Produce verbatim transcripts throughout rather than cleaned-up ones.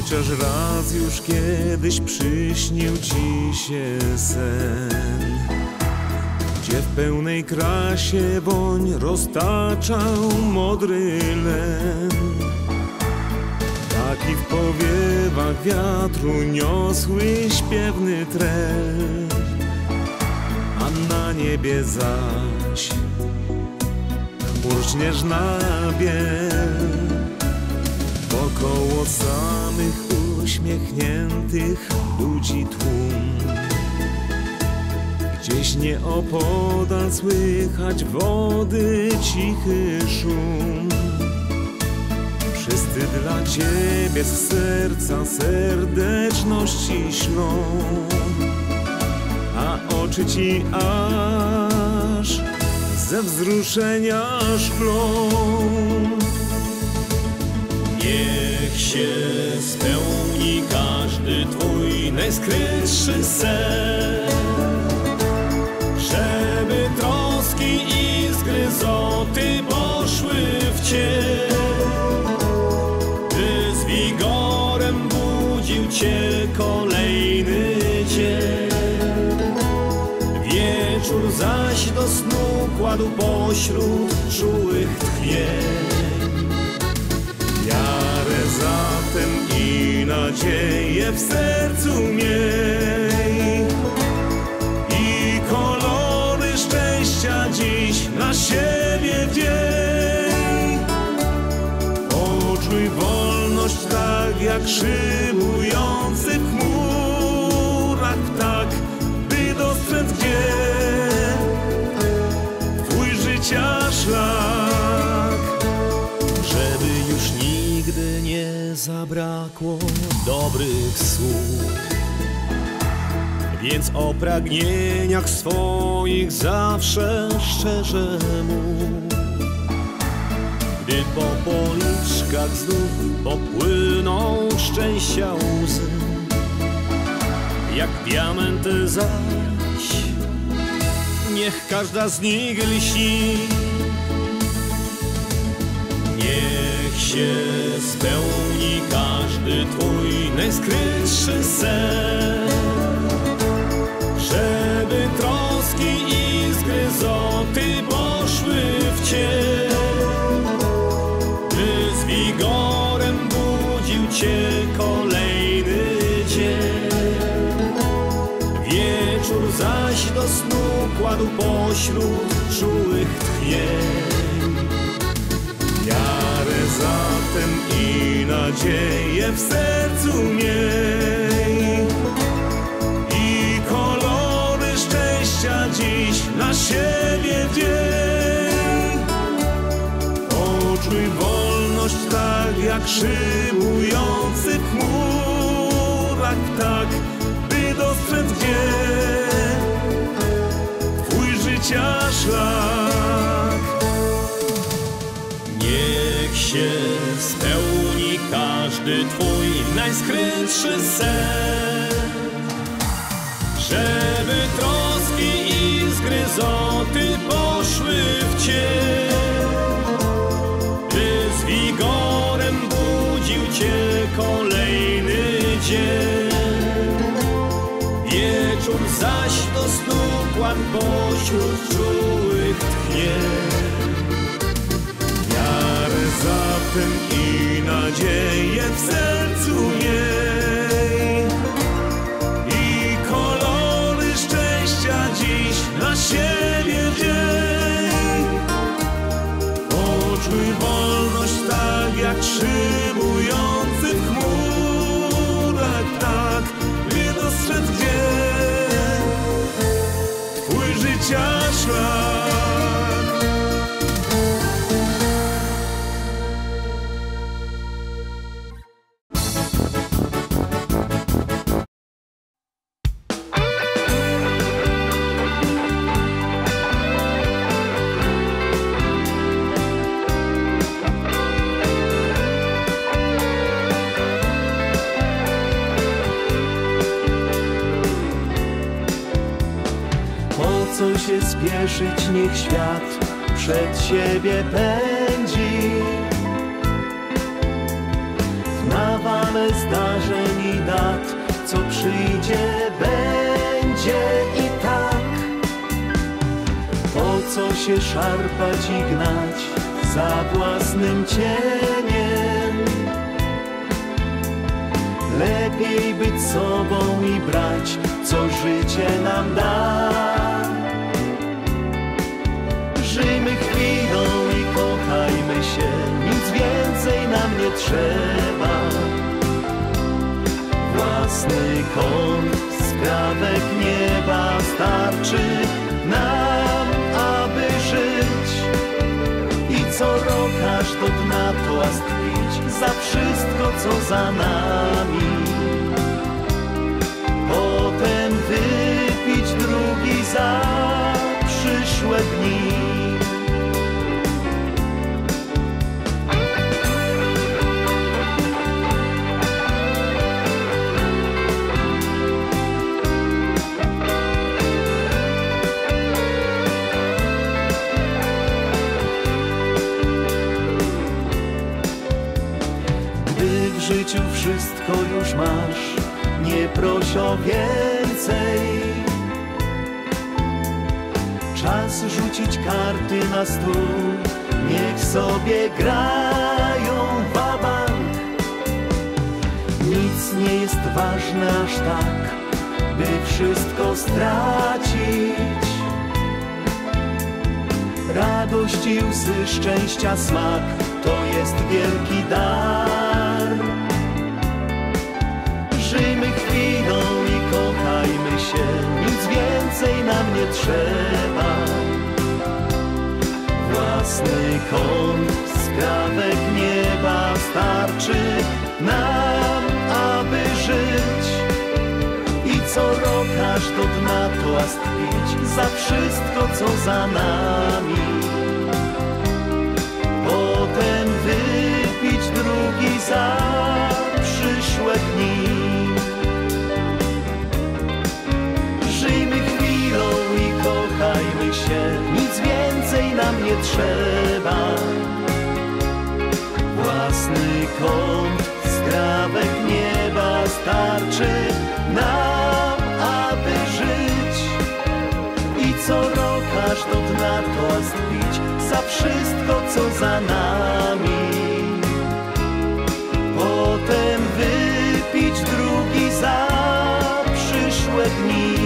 Chociaż raz już kiedyś przyśnił ci się sen, gdzie w pełnej krasie woń roztaczał modry len. Taki w powiewach wiatru niosły śpiewny trel, a na niebie zaś chmur śnieżna biel. Wokoło samych uśmiechniętych ludzi tłum, gdzieś nieopodal słychać wody cichy szum. Wszyscy dla ciebie z serca serdeczności ślą, a oczy ci aż ze wzruszenia szklą. Niech się spełni każdy twój najskrytszy sen, żeby troski i zgryzoty poszły w cień, by z wigorem budził cię kolejny dzień. Wieczór zaś do snu kładł pośród czułych tchnień. Wiarę zatem i nadzieję w sercu miej, i kolory szczęścia dziś na siebie wdziej. Poczuj wolność tak jak szybujący w chmurach ptak, by dostrzec gdzie twój życia szlak. Żeby już nigdy nie zabrakło dobrych słów, więc o pragnieniach swoich zawsze szczerze mów. Gdy po policzkach znów popłyną szczęścia łzy, jak diamenty zaś, niech każda z nich lśni. Niech się spełni każdy twój najskrytszy sen, żeby troski i zgryzoty poszły w cień, by z wigorem budził cię kolejny dzień. Wieczór zaś do snu kładł pośród czułych tchnień. Wiarę zatem i nadzieję w sercu miej, i kolory szczęścia dziś na siebie wdziej. Poczuj wolność tak jak szybujący w chmurach ptak, by dostrzec gdzie twój życia szlak. Niech się spełni każdy twój najskrytszy sen, żeby troski i zgryzoty poszły w cień, by z wigorem budził cię kolejny dzień. Wieczór zaś do snu kładł pośród czułych tchnień. Zatem i nadzieję w sercu miej, i kolory szczęścia dziś na siebie wdziej. Poczuj wolność tak jak szybujący w chmurach ptak, by dostrzec gdzie twój życia szlak. Co się spieszyć, niech świat przed siebie pędzi. W nawale zdarzy przyjdzie, będzie i tak. Po co się szarpać i gnać za własnym cieniem? Lepiej być sobą i brać, co życie nam da. Żyjmy chwilą i kochajmy się, nic więcej nam nie trzeba. Własny kąt, skrawek nieba starczy nam, aby żyć. I co rok aż do dna toast pić za wszystko, co za nami. Potem wypić drugi za przyszłe dni. W życiu wszystko już masz, nie proś o więcej. Czas rzucić karty na stół, niech sobie grają wabank. Nic nie jest ważne aż tak, by wszystko stracić. Radość i łzy, szczęścia smak, to jest wielki dar. Żyjmy chwilą i kochajmy się, nic więcej nam nie trzeba. Własny kąt, skrawek nieba starczy nam, aby żyć. I co rok aż do dna toast pić za wszystko, co za nami. Potem wypić drugi za przyszłe dni. Żyjmy chwilą i kochajmy się, nic więcej nam nie trzeba. Własny kąt, skrawek nieba starczy nam, aby żyć. I co rok aż do dna toast pić za wszystko, co za nami. Potem wypić drugi za przyszłe dni.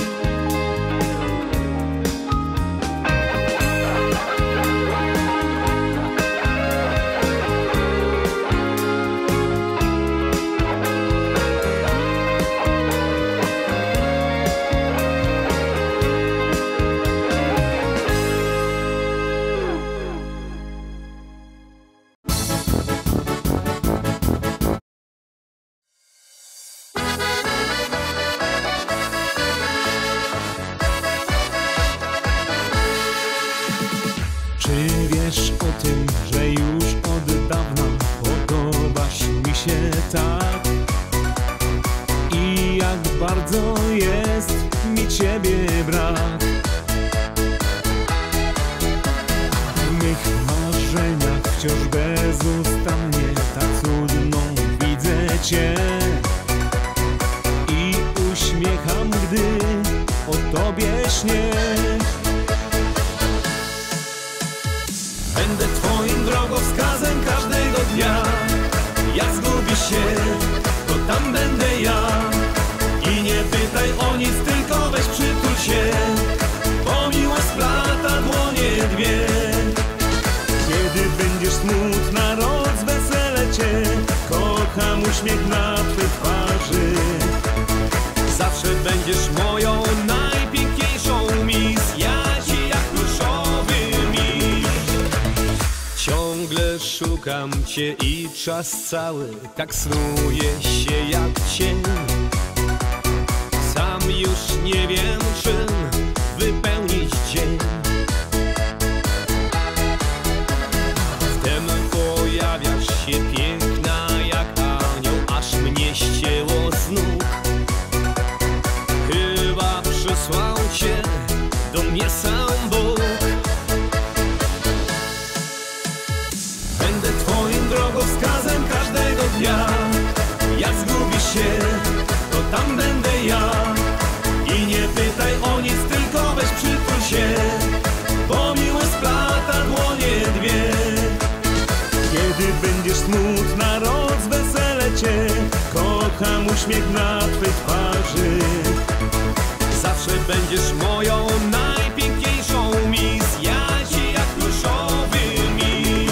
Wiesz o tym, że już od dawna podobasz mi się tak. I jak bardzo jest mi ciebie brak. W mych marzeniach wciąż bezustannie tak cudną widzę cię. I uśmiecham, gdy o tobie śnię. Będę twoim drogowskazem każdego dnia. Jak zgubisz się, to tam będę ja. I nie pytaj o nic, tylko weź przytul się, bo miłość splata dłonie dwie. Kiedy będziesz smutna, rozwesele cię. Kocham uśmiech na twej twarzy. Zawsze będziesz moją najpiękniejszą mis. Ja ci jak pluszowy miś. Ciągle szukam cię i czas cały tak snuje się jak cień. Sam już nie wiem, czym wypełnić dzień. Wtem pojawiasz się piękna jak anioł, aż mnie ścięło z nóg. Chyba przysłał cię do mnie sam Bóg. Będę twoim drogowskazem każdego dnia. Jak zgubisz się, to tam będę Kiedy będziesz smutna, rozweselę cię, kocham uśmiech na twej twarzy. Zawsze będziesz moją najpiękniejszą miss, ja ci jak pluszowy miś.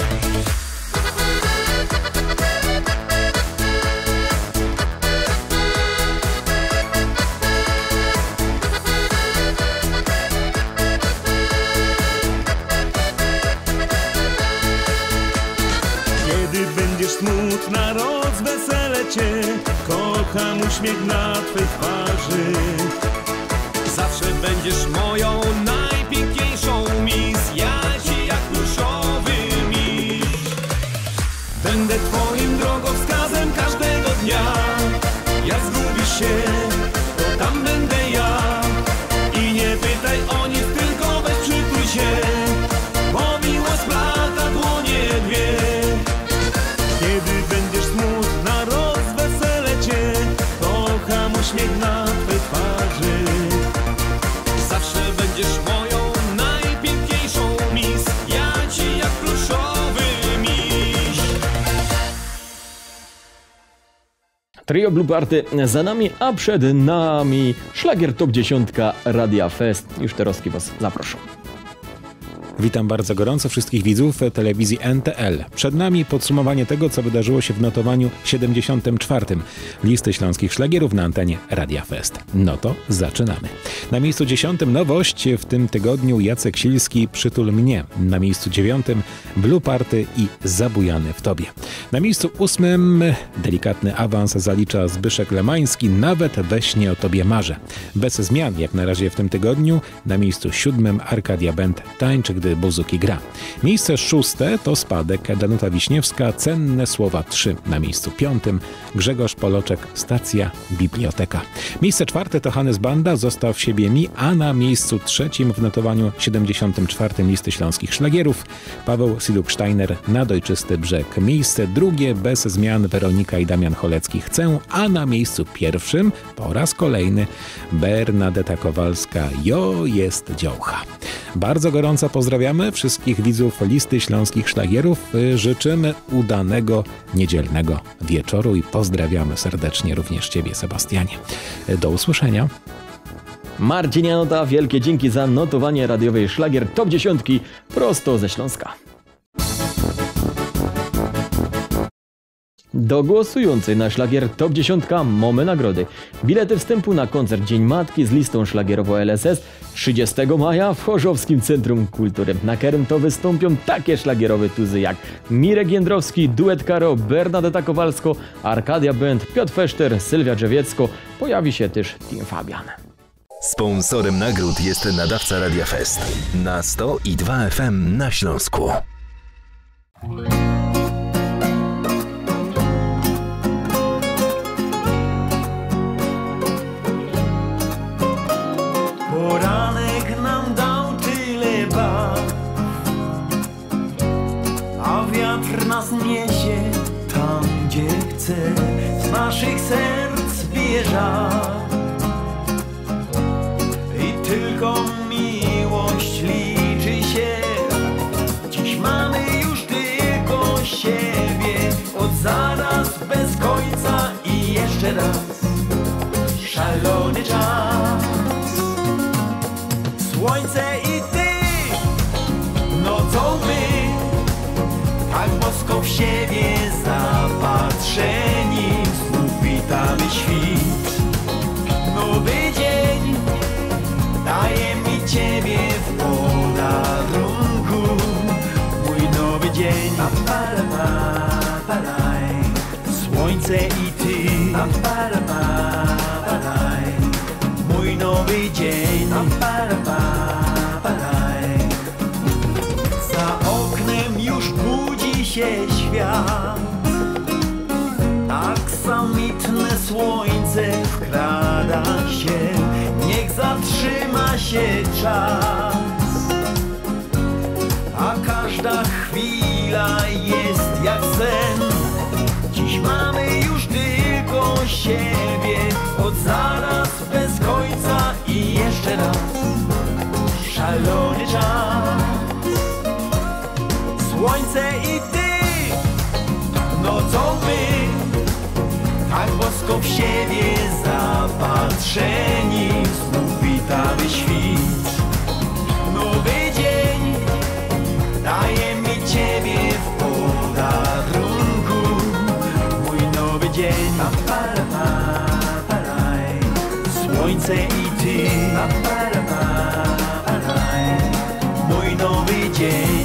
Kiedy będziesz smutna, rozweselę cię, kocham uśmiech na twej twarzy. Zawsze będziesz moją najpiękniejszą miss, ja ci jak pluszowy miś. Będę twoim drogowskazem każdego dnia. Jak zgubisz się, to tam będę ja. I nie pytaj o nic, tylko weź przytul się, bo miłość splata dłonie dwie. Kiedy będziesz smutna, rozweselę cię, kocham uśmiech na twej twarzy. Zawsze będziesz moją najpiękniejszą miss, ja ci jak pluszowy miś. Trio Blue Party za nami, a przed nami szlagier Top dziesięć Radia Fest. Już teraz was zapraszam. Witam bardzo gorąco wszystkich widzów telewizji N T L. Przed nami podsumowanie tego, co wydarzyło się w notowaniu siedemdziesiątym czwartym listy śląskich szlagierów na antenie Radia Fest. No to zaczynamy. Na miejscu dziesiątym nowość w tym tygodniu Jacek Silski Przytul mnie. Na miejscu dziewiątym Blue Party i Zabujany w tobie. Na miejscu ósmym delikatny awans zalicza Zbyszek Lemański, Nawet we śnie o tobie marzę. Bez zmian jak na razie w tym tygodniu. Na miejscu siódmym Arkadia Band Tańczy, gdy Buzuki gra. Miejsce szóste to spadek Danuta Wiśniewska, Cenne słowa trzy. Na miejscu piątym Grzegorz Poloczek, Stacja Biblioteka. Miejsce czwarte to Hannes Banda, Zostaw siebie mi, a na miejscu trzecim w notowaniu siedemdziesiątym czwartym listy śląskich szlagierów Paweł Siduk-Steiner, Nadojczysty brzeg. Miejsce drugie bez zmian Weronika i Damian Cholecki, Chcę, a na miejscu pierwszym po raz kolejny Bernadeta Kowalska, Jo jest dziołcha. Bardzo gorąco pozdrawiamy wszystkich widzów listy śląskich szlagierów. Życzymy udanego niedzielnego wieczoru i pozdrawiamy serdecznie również Ciebie, Sebastianie. Do usłyszenia. Marcin Janota, wielkie dzięki za notowanie radiowej szlagier Top dziesięć prosto ze Śląska. Do głosującej na szlagier Top dziesięć mamy nagrody. Bilety wstępu na koncert Dzień Matki z listą szlagierową L S S trzydziestego maja w Chorzowskim Centrum Kultury. Na kerem to wystąpią takie szlagierowe tuzy jak Mirek Jędrowski, Duet Karo, Bernadeta Kowalsko, Arkadia Band, Piotr Feszter, Sylwia Drzewiecko. Pojawi się też Team Fabian. Sponsorem nagród jest nadawca Radia Fest na sto i dwa F M na Śląsku. Poranek nam dał tyle barw, a wiatr nas niesie tam, gdzie chce. Z naszych serc bije żar i tylko miłość liczy się. Dziś mamy już tylko siebie, od zaraz bez końca i jeszcze raz szalony czas. Słońce i ty, nocą my, tak bosko w siebie zapatrzeni, znów witamy świt. Nowy dzień daje mi ciebie w podarunku, mój nowy dzień. Słońce i ty, mój nowy dzień. Za oknem już budzi się świat, aksamitne słońce wkrada się, niech zatrzyma się czas, a każda chwila jest jak sen. Dziś mamy już tylko siebie, od zaraz bez końca i jeszcze raz szalony czas. Słońce i ty, bosko w siebie zapatrzeni, znów witamy świt. Nowy dzień daje mi ciebie w podarunku, mój nowy dzień. Słońce i ty, mój nowy dzień.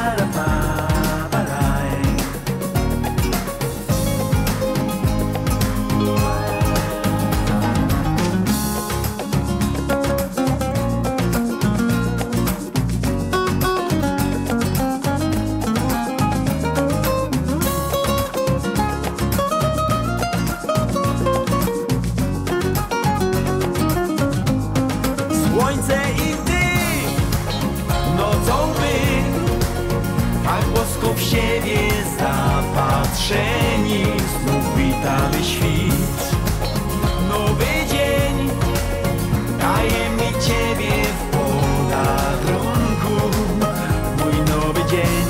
Słońce i ty, nocą my, tak bosko w siebie zapatrzeni, znów witamy świt. Nowy dzień daje mi ciebie w podarunku, mój nowy dzień.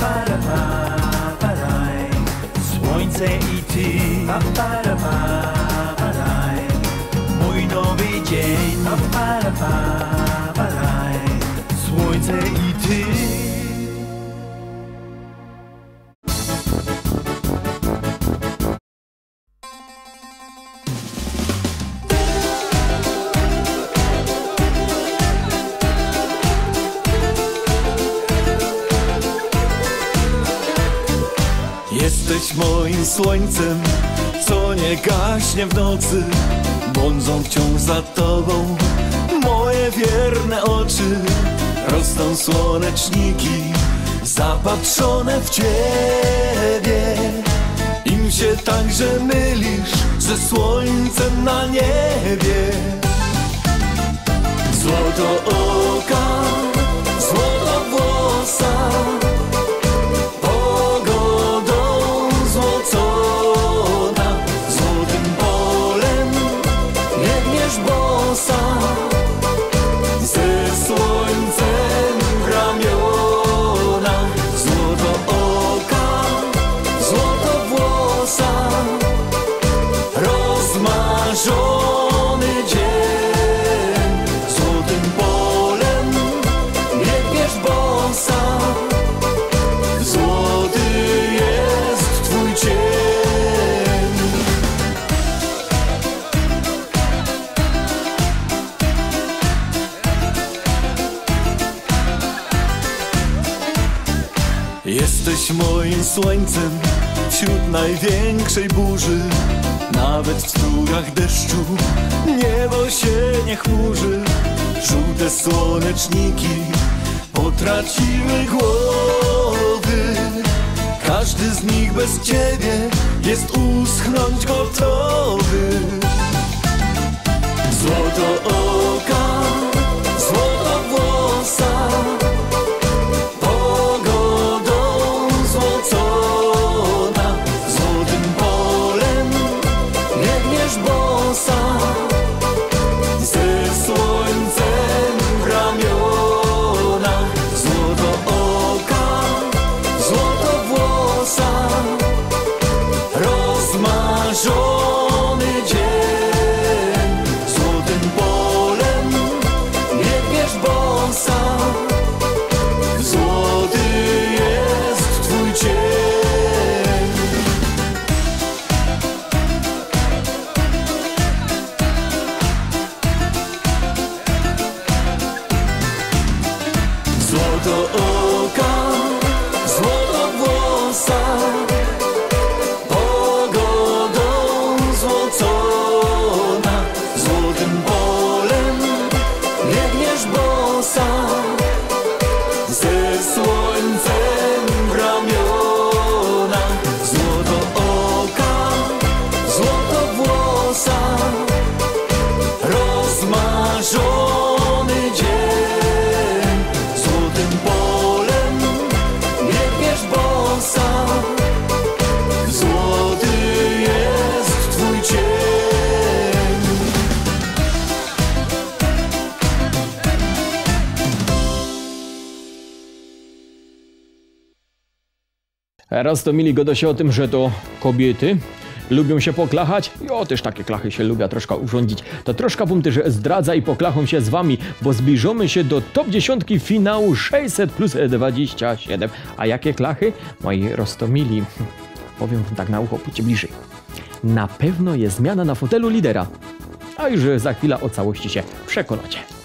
Słońce i ty, mój nowy dzień. Słońce i ty. Jesteś moim słońcem, co nie gaśnie w nocy. Błądzą wciąż za tobą moje wierne oczy. Rosną słoneczniki zapatrzone w ciebie. Im się także mylisz ze słońcem na niebie. Złoto oka, złoto włosa, ze słońcem w ramionach. Złoto oka, złoto włosa, rozmarzony dzień. Złotym polem biegniesz bosa, złoty jest twój cień. Jesteś moim słońcem wśród największej burzy. Nawet w strugach deszczu niebo się nie chmurzy. Żółte słoneczniki potraciły głowy. Każdy z nich bez ciebie jest uschnąć gotowy. Złoto oka, złoto włosa, ze słońcem w ramionach. Złoto oka, złoto włosa, rozmarzony dzień. Złotym polem biegniesz bosa, złoty jest twój cień. Złoto oka, złoto włosa, pogodą złocona. Złotym polem biegniesz bosa, ze słońcem w ramionach. Złoto oka, złoto włosa, rozmarzony dzień. Złotym polem biegniesz bosa, złoty jest twój cień. Roztomili go się o tym, że to kobiety lubią się poklachać? Ja też takie klachy się lubię troszkę urządzić. To troszkę bym też zdradza i poklacham się z wami, bo zbliżamy się do top dziesiątki finału sześćset plus dwadzieścia siedem. A jakie klachy? Moi roztomili. Powiem wam tak na ucho, pójdźcie bliżej. Na pewno jest zmiana na fotelu lidera. A już za chwilę o całości się przekonacie.